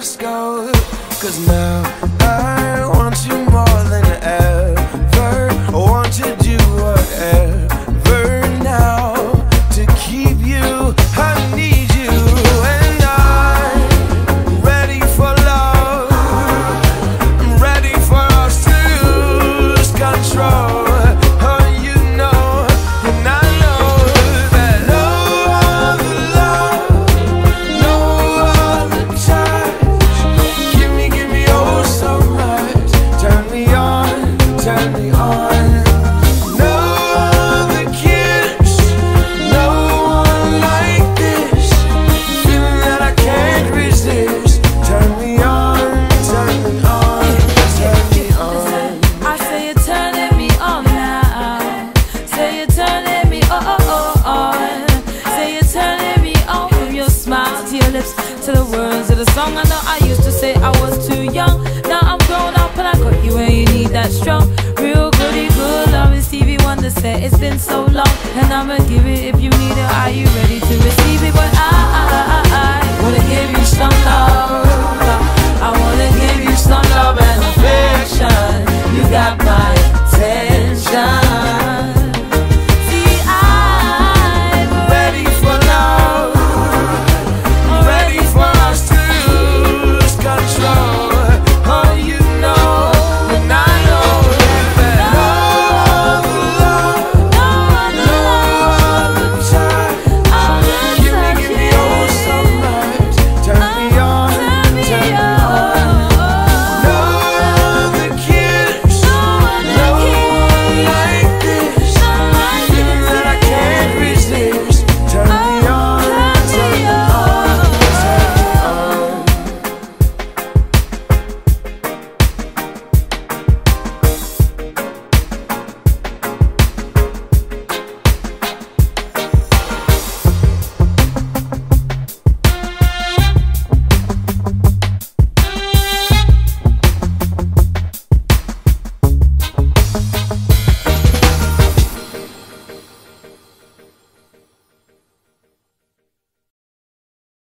let's go. Cause now I want you more than ever. I want to do whatever now to keep you. I need you, and I'm ready for love. I'm ready for us to lose control. Oh, you know, and I know that no other love, no other touch. Give me oh so much. Turn me on, turn me on. No other kiss, no one like this. Feeling that I can't resist. Turn me on, turn me on, turn me on. I say you're turning me on now. Say you're turning me on. Say you're turning me on. From your smile to your lips to the words of the song. I know I used to say I was too young. Now I'm grown up and I got you and you need that strong, real goody good love. Stevie Wonder said it's been so long, and I'ma give it if you need it. Are you ready?